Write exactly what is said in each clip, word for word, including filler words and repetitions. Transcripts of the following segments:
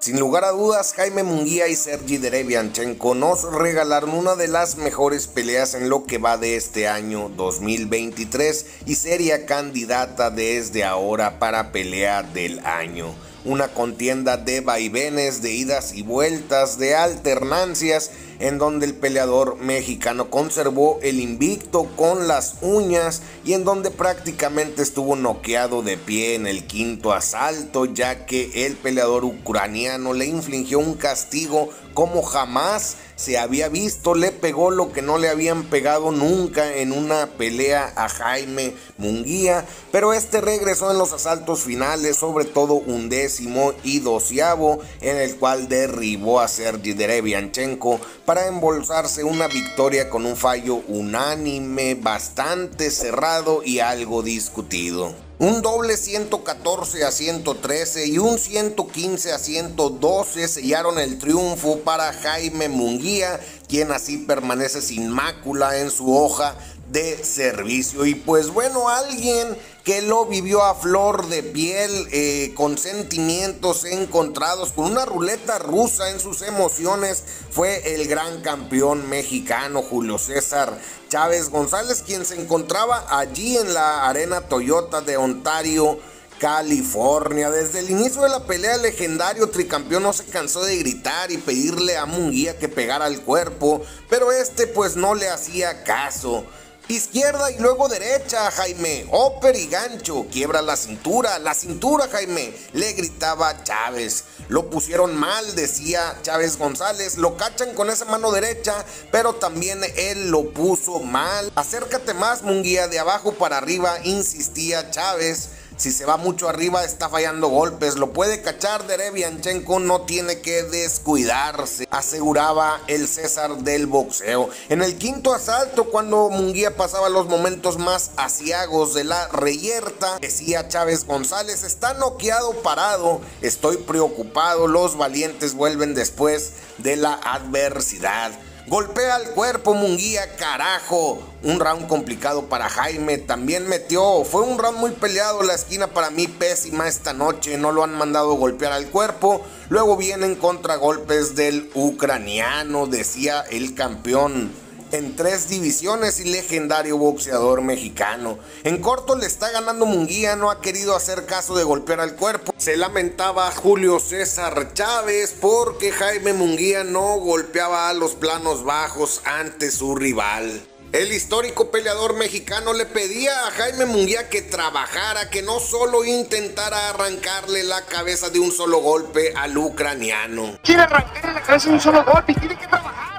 Sin lugar a dudas, Jaime Munguía y Sergey Derevianchenko nos regalaron una de las mejores peleas en lo que va de este año dos mil veintitrés y sería candidata desde ahora para pelea del año. Una contienda de vaivenes, de idas y vueltas, de alternancias, en donde el peleador mexicano conservó el invicto con las uñas y en donde prácticamente estuvo noqueado de pie en el quinto asalto, ya que el peleador ucraniano le infligió un castigo como jamás se había visto. Le pegó lo que no le habían pegado nunca en una pelea a Jaime Munguía, pero este regresó en los asaltos finales, sobre todo undécimo y doceavo, en el cual derribó a Sergey Derevianchenko para embolsarse una victoria con un fallo unánime, bastante cerrado y algo discutido. Un doble ciento catorce a ciento trece y un ciento quince a ciento doce sellaron el triunfo para Jaime Munguía, quien así permanece sin mácula en su hoja de servicio. Y pues bueno, alguien que lo vivió a flor de piel, eh, con sentimientos encontrados, con una ruleta rusa en sus emociones, fue el gran campeón mexicano Julio César Chávez González, quien se encontraba allí en la Arena Toyota de Ontario, California. Desde el inicio de la pelea, el legendario tricampeón no se cansó de gritar y pedirle a Munguía que pegara al cuerpo, pero este pues no le hacía caso. Izquierda y luego derecha, Jaime, óper y gancho, quiebra la cintura, la cintura, Jaime, le gritaba Chávez. Lo pusieron mal, decía Chávez González, lo cachan con esa mano derecha, pero también él lo puso mal. Acércate más, Munguía, de abajo para arriba, insistía Chávez. Si se va mucho arriba está fallando golpes, lo puede cachar Derevianchenko, no tiene que descuidarse, aseguraba el César del boxeo. En el quinto asalto, cuando Munguía pasaba los momentos más aciagos de la reyerta, decía Chávez González, está noqueado parado, estoy preocupado, los valientes vuelven después de la adversidad. Golpea al cuerpo Munguía, carajo. Un round complicado para Jaime, también metió, fue un round muy peleado, la esquina para mí pésima esta noche, no lo han mandado golpear al cuerpo. Luego vienen contragolpes del ucraniano, decía el campeón en tres divisiones y legendario boxeador mexicano. En corto le está ganando Munguía, no ha querido hacer caso de golpear al cuerpo. Se lamentaba Julio César Chávez porque Jaime Munguía no golpeaba a los planos bajos ante su rival. El histórico peleador mexicano le pedía a Jaime Munguía que trabajara, que no solo intentara arrancarle la cabeza de un solo golpe al ucraniano. Quiere arrancarle la cabeza de un solo golpe, tiene que trabajar.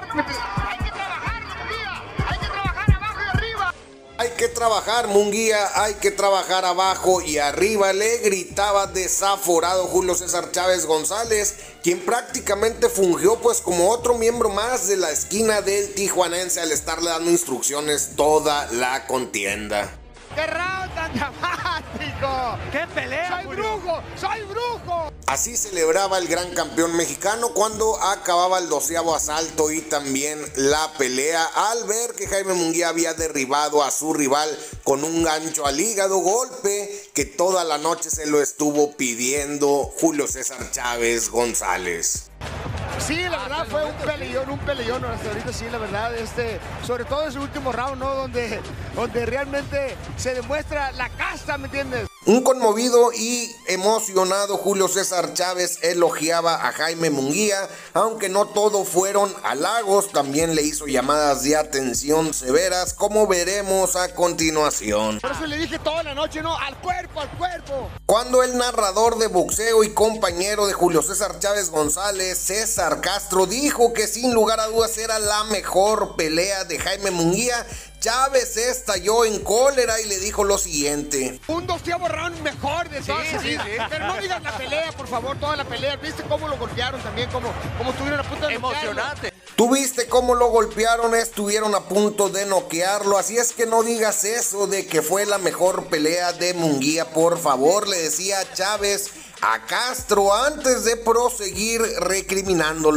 Hay que trabajar, Munguía, hay que trabajar abajo y arriba, le gritaba desaforado Julio César Chávez González, quien prácticamente fungió pues como otro miembro más de la esquina del tijuanense al estarle dando instrucciones toda la contienda. ¡Qué round tan dramático! ¡Qué pelea! ¡Soy brujo! ¡Soy brujo! Así celebraba el gran campeón mexicano cuando acababa el doceavo asalto y también la pelea, al ver que Jaime Munguía había derribado a su rival con un gancho al hígado, golpe que toda la noche se lo estuvo pidiendo Julio César Chávez González. Sí, la verdad fue un peleón, un peleón hasta ahorita, sí, la verdad, este, sobre todo en su último round, ¿no? Donde, donde realmente se demuestra la casta, ¿me entiendes? Un conmovido y emocionado Julio César Chávez elogiaba a Jaime Munguía, aunque no todo fueron halagos, también le hizo llamadas de atención severas, como veremos a continuación. Por eso le dije toda la noche, no, al cuerpo, al cuerpo. Cuando el narrador de boxeo y compañero de Julio César Chávez González, César Castro, dijo que sin lugar a dudas era la mejor pelea de Jaime Munguía, Chávez estalló en cólera y le dijo lo siguiente: un doceavo round mejor de toda sí, su sí, vida. sí. Pero no digas la pelea, por favor, toda la pelea. ¿Viste cómo lo golpearon también? Cómo, cómo estuvieron a punto de emocionante. Tú viste cómo lo golpearon, estuvieron a punto de noquearlo, así es que no digas eso de que fue la mejor pelea de Munguía, por favor, le decía Chávez a Castro antes de proseguir recriminándolo.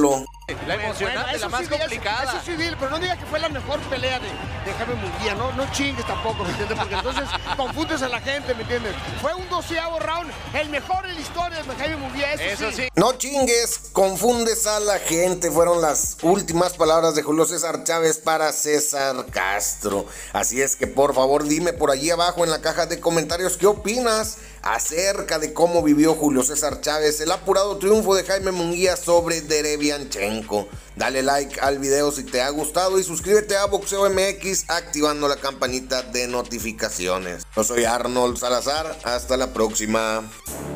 La emocionante, bueno, la más sí, complicada. Eso, eso sí, dile, pero no diga que fue la mejor pelea de, de Jaime Munguía, no, no chingues tampoco, ¿me entiendes? Porque entonces confundes a la gente, ¿me entiendes? Fue un doceavo round, el mejor en la historia de Jaime Munguía, eso, Eso sí. sí. No chingues, confundes a la gente, fueron las últimas palabras de Julio César Chávez para César Castro. Así es que por favor dime por allí abajo en la caja de comentarios qué opinas acerca de cómo vivió Julio César Chávez el apurado triunfo de Jaime Munguía sobre Derevianchenko. Dale like al video si te ha gustado y suscríbete a Boxeo M X activando la campanita de notificaciones. Yo soy Arnold Salazar, hasta la próxima.